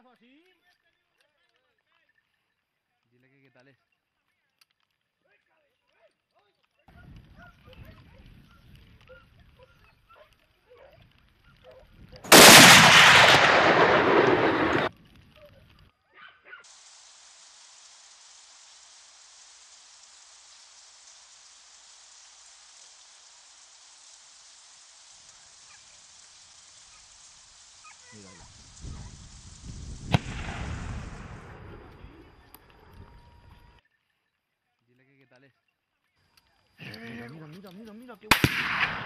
pelotazo así. Dile que qué tal es. Míralo. Dile que qué tal es. Mira, qué